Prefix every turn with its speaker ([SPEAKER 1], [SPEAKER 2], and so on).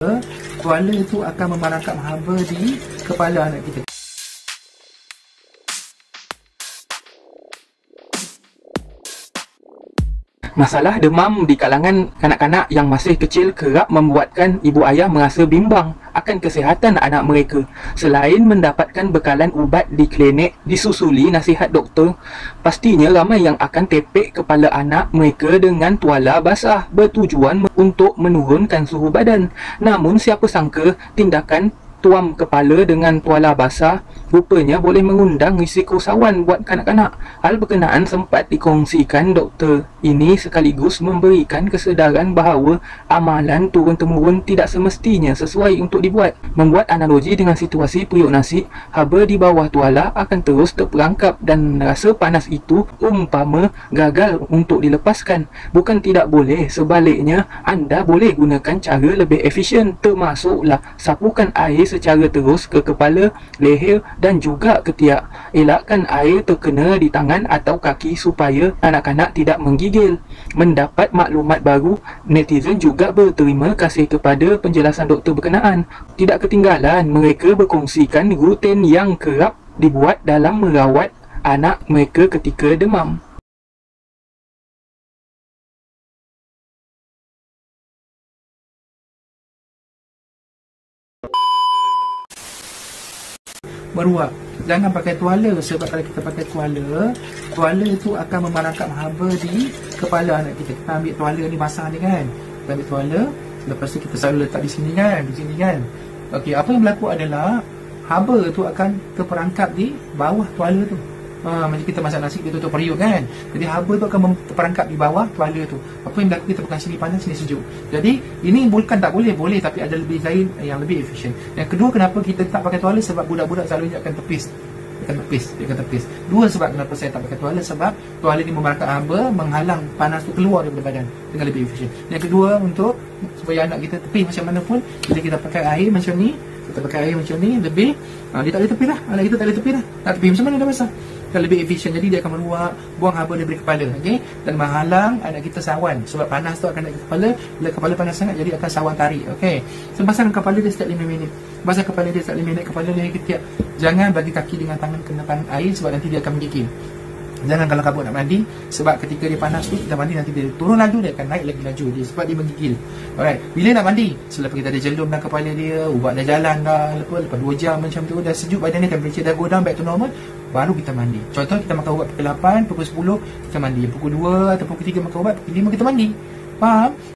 [SPEAKER 1] Kuala itu akan memarangkap haba di kepala anak kita.
[SPEAKER 2] Masalah demam di kalangan kanak-kanak yang masih kecil kerap membuatkan ibu ayah merasa bimbang akan kesihatan anak mereka. Selain mendapatkan bekalan ubat di klinik, disusuli nasihat doktor, pastinya ramai yang akan tepek kepala anak mereka dengan tuala basah bertujuan untuk menurunkan suhu badan. Namun siapa sangka tindakan tuam kepala dengan tuala basah rupanya boleh mengundang risiko sawan buat kanak-kanak. Hal berkenaan sempat dikongsikan doktor ini sekaligus memberikan kesedaran bahawa amalan turun-temurun tidak semestinya sesuai untuk dibuat. Membuat analogi dengan situasi periuk nasi, haba di bawah tuala akan terus terperangkap dan rasa panas itu umpama gagal untuk dilepaskan. Bukan tidak boleh, sebaliknya anda boleh gunakan cara lebih efisien, termasuklah sapukan air secara terus ke kepala, leher dan juga ketiak. Elakkan air terkena di tangan atau kaki supaya anak-anak tidak menggigil. Mendapat maklumat baru, netizen juga berterima kasih kepada penjelasan doktor berkenaan. Tidak ketinggalan, mereka berkongsikan rutin yang kerap dibuat dalam merawat anak mereka ketika demam.
[SPEAKER 1] Meruap. Jangan pakai tuala, sebab kalau kita pakai tuala itu akan memarangkap haba di kepala anak kita. Kita ambil tuala ni basah ni kan. Kita ambil tuala, lepas tu kita selalu letak di sini kan. Okey, apa yang berlaku adalah haba tu akan terperangkap di bawah tuala tu. Macam kita masak nasi, dia tutup periuk kan. Jadi haba tu akan terperangkap di bawah tuala tu. Apa yang berlaku, kita bukan sini panas, sini sejuk. Jadi ini bukan tak boleh, tapi ada lebih lain yang lebih efisien. Yang kedua, kenapa kita tak pakai tuala? Sebab budak-budak selalu dia akan tepis. Dia akan tepis. Dua sebab kenapa saya tak pakai tuala. Sebab tuala ni memarangkap haba, menghalang panas tu keluar daripada badan dengan lebih efisien. Yang kedua, untuk supaya anak kita tepis macam mana pun, bila kita pakai air macam ni, lebih dia tak boleh tepi lah. Anak kita tak boleh tepi lah. Tak tepi macam mana dah basah. Lebih efisien, jadi dia akan meruap, buang haba daripada kepala, okey, dan menghalang anak kita sawan. Sebab panas tu akan naik ke kepala, bila kepala panas sangat, jadi akan sawan tarik, okey. Sebasahkan kepala dia setiap 5 minit. Basah kepala dia setiap 5 minit, kepala dia ketiak. Jangan bagi kaki dengan tangan kena air, sebab nanti dia akan menggigil. Jangan kalau kabut nak mandi, sebab ketika dia panas tu, kita mandi nanti dia turun laju, dia akan naik lagi laju dia, sebab dia menggigil. Alright, bila nak mandi, selepas kita ada jelum dalam kepala dia, ubat dah jalan dah, lepas 2 jam macam tu, dah sejuk badan dia, temperature dah go down back to normal, baru kita mandi. Contoh, kita makan ubat pukul 8, pukul 10 kita mandi, pukul 2 atau pukul 3 makan ubat, pukul 5 kita mandi. Faham?